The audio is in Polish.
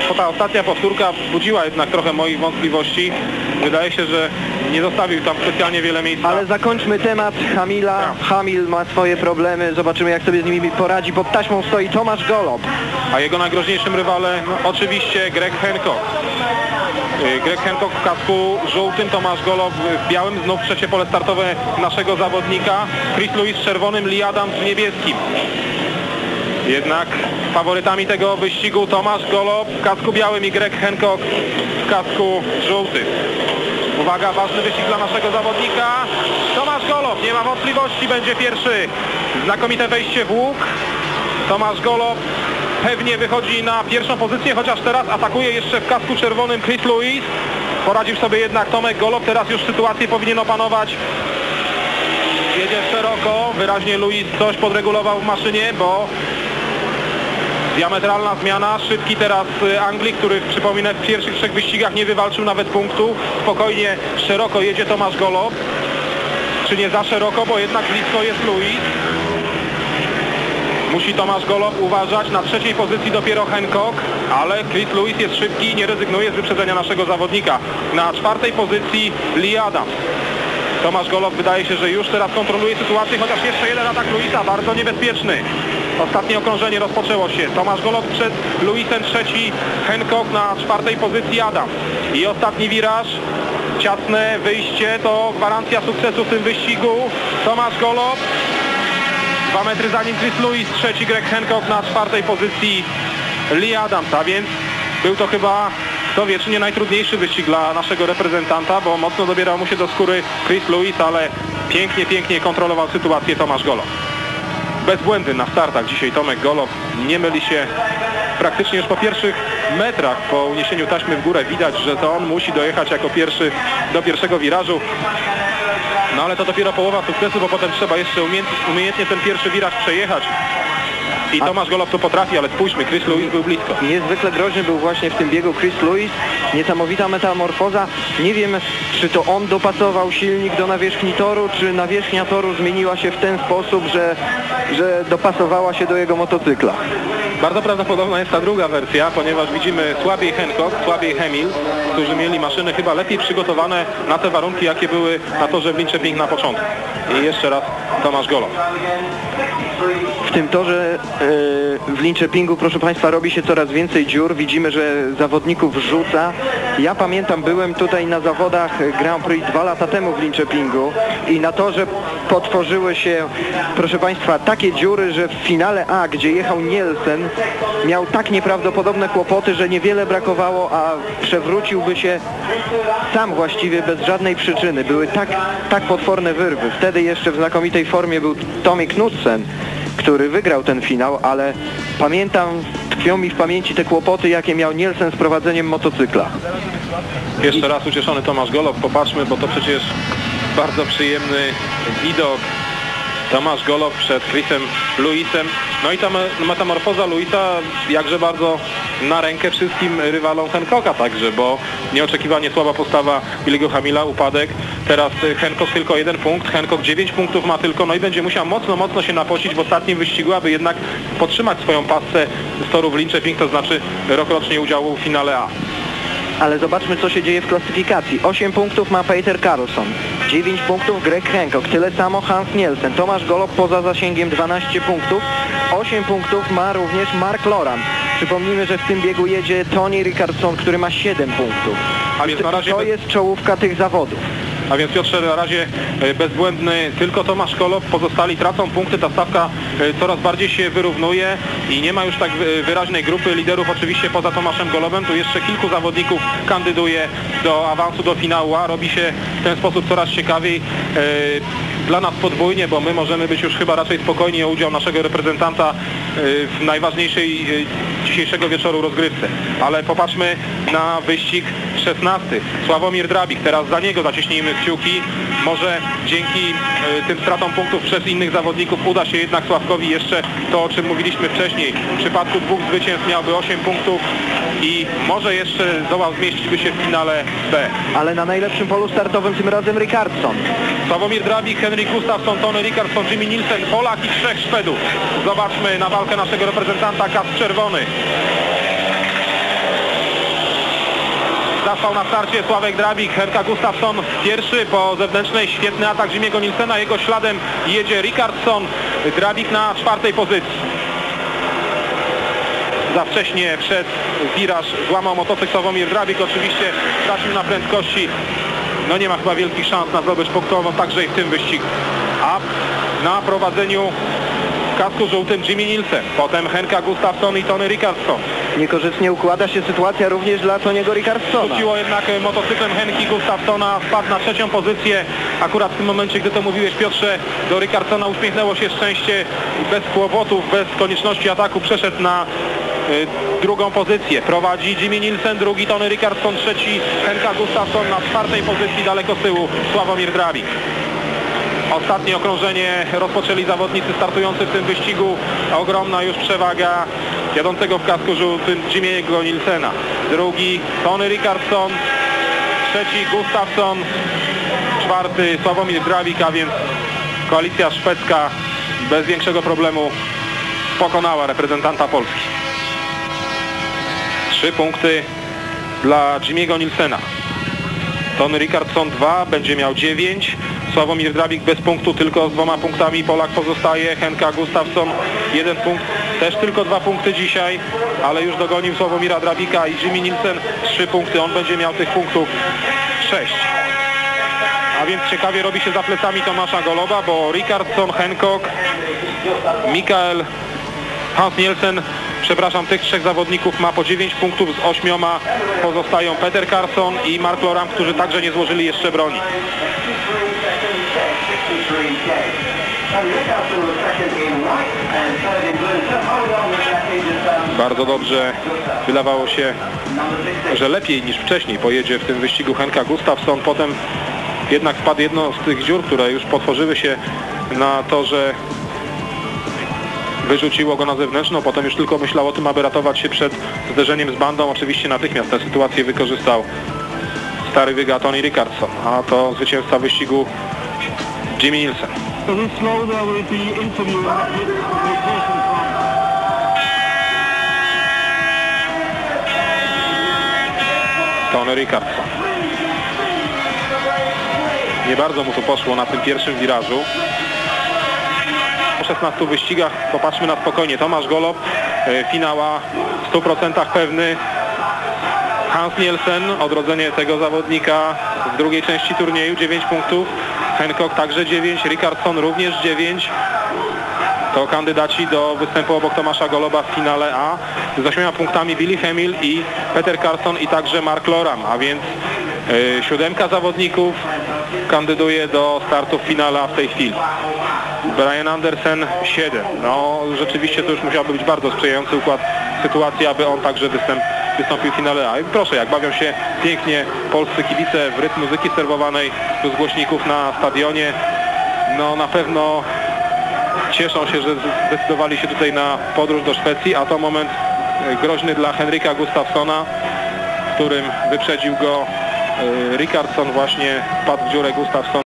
ta ostatnia powtórka budziła jednak trochę moich wątpliwości. Wydaje się, że nie zostawił tam specjalnie wiele miejsca. Ale zakończmy temat Hamila. Hamil ma swoje problemy, zobaczymy jak sobie z nimi poradzi. Pod taśmą stoi Tomasz Golob. A jego najgroźniejszym rywalem oczywiście Greg Hancock. Greg Hancock w kasku żółtym, Tomasz Golob w białym, znów trzecie pole startowe naszego zawodnika. Chris Lewis w czerwonym, Lee Adams w niebieskim. Jednak faworytami tego wyścigu Tomasz Golob w kasku białym i Greg Hancock w kasku żółtym. Uwaga, ważny wyścig dla naszego zawodnika. Tomasz Golob, nie ma wątpliwości, będzie pierwszy. Znakomite wejście w łuk. Tomasz Golob pewnie wychodzi na pierwszą pozycję, chociaż teraz atakuje jeszcze w kasku czerwonym Chris Lewis. Poradził sobie jednak Tomek Golob, teraz już sytuację powinien opanować. Jedzie szeroko, wyraźnie Lewis coś podregulował w maszynie, bo diametralna zmiana, szybki teraz Anglik, który przypominam w pierwszych trzech wyścigach nie wywalczył nawet punktu. Spokojnie, szeroko jedzie Tomasz Golob. Czy nie za szeroko, bo jednak blisko jest Lewis. Musi Tomasz Golob uważać, na trzeciej pozycji dopiero Hancock, ale Chris Lewis jest szybki i nie rezygnuje z wyprzedzenia naszego zawodnika. Na czwartej pozycji Lee Adams. Tomasz Golob wydaje się, że już teraz kontroluje sytuację, chociaż jeszcze jeden atak Lewisa, bardzo niebezpieczny. Ostatnie okrążenie rozpoczęło się. Tomasz Golob przed Lewisem trzeci, Hancock na czwartej pozycji Adams. I ostatni wiraż, ciasne wyjście, to gwarancja sukcesu w tym wyścigu. Tomasz Golob, 2 metry za nim Chris Lewis, trzeci Greg Hancock na czwartej pozycji Lee Adams, a więc był to chyba, kto wie, czy nie najtrudniejszy wyścig dla naszego reprezentanta, bo mocno dobierał mu się do skóry Chris Lewis, ale pięknie kontrolował sytuację Tomasz Golob. Bezbłędny na startach dzisiaj Tomek Golob, nie myli się praktycznie już po pierwszych metrach, po uniesieniu taśmy w górę widać, że to on musi dojechać jako pierwszy do pierwszego wirażu. No ale to dopiero połowa sukcesu, bo potem trzeba jeszcze umiejętnie ten pierwszy wiraż przejechać. I Tomasz Golob to potrafi, ale spójrzmy, Chris Lewis był blisko. Niezwykle groźny był właśnie w tym biegu Chris Lewis. Niesamowita metamorfoza. Nie wiem, czy to on dopasował silnik do nawierzchni toru, czy nawierzchnia toru zmieniła się w ten sposób, że dopasowała się do jego motocykla. Bardzo prawdopodobna jest ta druga wersja, ponieważ widzimy słabiej Hancock, słabiej Hamil, którzy mieli maszyny chyba lepiej przygotowane na te warunki, jakie były na torze w Linköping na początku. I jeszcze raz Tomasz Golob. W tym torze w Linköpingu, proszę Państwa, robi się coraz więcej dziur. Widzimy, że zawodników rzuca. Ja pamiętam, byłem tutaj na zawodach Grand Prix 2 lata temu w Linköpingu i na torze potworzyły się, proszę Państwa, takie dziury, że w finale A, gdzie jechał Nielsen, miał tak nieprawdopodobne kłopoty, że niewiele brakowało, a przewróciłby się sam właściwie bez żadnej przyczyny. Były tak potworne wyrwy. Wtedy jeszcze w znakomitej formie był Tommy Knudsen, który wygrał ten finał, ale pamiętam, tkwią mi w pamięci te kłopoty, jakie miał Nielsen z prowadzeniem motocykla. Jeszcze raz ucieszony Tomasz Golob, popatrzmy, bo to przecież bardzo przyjemny widok. Tomasz Golob przed Chrisem Lewisem. No i ta metamorfoza Lewisa jakże bardzo na rękę wszystkim rywalom Hancocka także, bo nieoczekiwanie słaba postawa Billy'ego Hamila, upadek. Teraz Hancock tylko 1 punkt, Hancock 9 punktów ma tylko, no i będzie musiał mocno się napocić w ostatnim wyścigu, aby jednak podtrzymać swoją pasę z toru w Linköping, to znaczy rokrocznie udziału w finale A. Ale zobaczmy, co się dzieje w klasyfikacji. 8 punktów ma Peter Carlson, 9 punktów Greg Hancock, tyle samo Hans Nielsen. Tomasz Golob poza zasięgiem 12 punktów, 8 punktów ma również Mark Loram. Przypomnijmy, że w tym biegu jedzie Tony Rickardson, który ma 7 punktów. A więc na razie to jest czołówka tych zawodów. A więc Piotrze, na razie bezbłędny tylko Tomasz Golob, pozostali tracą punkty, ta stawka coraz bardziej się wyrównuje i nie ma już tak wyraźnej grupy liderów, oczywiście poza Tomaszem Golobem, tu jeszcze kilku zawodników kandyduje do awansu do finału A, robi się w ten sposób coraz ciekawiej. Dla nas podwójnie, bo my możemy być już chyba raczej spokojni o udział naszego reprezentanta w najważniejszej dzisiejszego wieczoru rozgrywce. Ale popatrzmy na wyścig 16. Sławomir Drabik, teraz za niego zaciśnijmy kciuki. Może dzięki tym stratom punktów przez innych zawodników uda się jednak Sławkowi jeszcze to, o czym mówiliśmy wcześniej. W przypadku 2 zwycięstw miałby 8 punktów i może jeszcze zdołał zmieścić się w finale B. Ale na najlepszym polu startowym tym razem Rickardson. Sławomir Drabik, Henrik Gustafsson, Tony Rickardson, Jimmy Nielsen, Polak i 3 Szwedów. Zobaczmy na walkę naszego reprezentanta, kask czerwony. złapał na starcie Sławek Drabik. Henka Gustafsson pierwszy po zewnętrznej, świetny atak Jimmy'ego Nielsena, jego śladem jedzie Rickardsson. Drabik na 4. pozycji. Za wcześnie wszedł wiraż, złamał motocykl Sławomir Drabik, oczywiście tracił na prędkości. No nie ma chyba wielkich szans na zdobycz punktową także i w tym wyścigu. A na prowadzeniu w kasku żółtym Jimmy Nielsen, potem Henka Gustafsson i Tony Rickardsson. Niekorzystnie układa się sytuacja również dla Tony'ego Rickardssona. Rzuciło jednak motocyklem Henki Gustafssona, wpadł na 3. pozycję. Akurat w tym momencie, gdy to mówiłeś, Piotrze, do Rickardssona uśmiechnęło się szczęście. Bez kłopotów, bez konieczności ataku przeszedł na 2. pozycję. Prowadzi Jimmy Nielsen, 2. Tony Rickardsson, 3. Henka Gustafsson, na 4. pozycji daleko z tyłu Sławomir Drabik. Ostatnie okrążenie rozpoczęli zawodnicy startujący w tym wyścigu. Ogromna już przewaga jadącego w kasku żółtym Jimmy'ego Nielsena. 2. Tony Rickardsson, 3. Gustafsson, 4. Sławomir Drabik, a więc koalicja szwedzka bez większego problemu pokonała reprezentanta Polski. 3 punkty dla Jimmy'ego Nielsena. Tony Rickardsson 2, będzie miał 9. Sławomir Drabik bez punktu, tylko z 2 punktami Polak pozostaje. Henka Gustafsson 1 punkt, też tylko 2 punkty dzisiaj, ale już dogonił Sławomira Drabika i Jimmy Nielsen 3 punkty, on będzie miał tych punktów 6. A więc ciekawie robi się za plecami Tomasza Goloba, bo Rickardsson, Hancock, Mikael, Hans Nielsen, przepraszam, tych 3 zawodników ma po 9 punktów, z 8 pozostają Peter Carson i Mark Loram, którzy także nie złożyli jeszcze broni. Bardzo dobrze, wydawało się, że lepiej niż wcześniej pojedzie w tym wyścigu Henka Gustafsson, potem jednak wpadł jedno z tych dziur, które już potworzyły się na torze, wyrzuciło go na zewnętrzną, potem już tylko myślał o tym, aby ratować się przed zderzeniem z bandą. Oczywiście natychmiast tę sytuację wykorzystał stary wyga Tony Rickardsson, a to zwycięzca wyścigu Jimmy Nielsen. Tony Rickardsson. Nie bardzo mu to poszło na tym pierwszym wirażu. Po 16 wyścigach popatrzmy na spokojnie. Tomasz Golob, finała w 100% pewny. Hans Nielsen, odrodzenie tego zawodnika w drugiej części turnieju, 9 punktów. Hancock także 9, Rickardsson również 9. To kandydaci do występu obok Tomasza Goloba w finale A. Z 8 punktami Billy Hemil i Peter Carson i także Mark Loram, a więc 7 zawodników kandyduje do startu w finale A w tej chwili. Brian Andersen 7. No rzeczywiście to już musiałby być bardzo sprzyjający układ sytuacji, aby on także wystąpił w finale A. I proszę, jak bawią się pięknie polscy kibice w rytm muzyki serwowanej z głośników na stadionie. No na pewno cieszą się, że zdecydowali się tutaj na podróż do Szwecji, a to moment groźny dla Henryka Gustafssona, w którym wyprzedził go Rickardsson, właśnie wpadł w dziurę Gustafsson.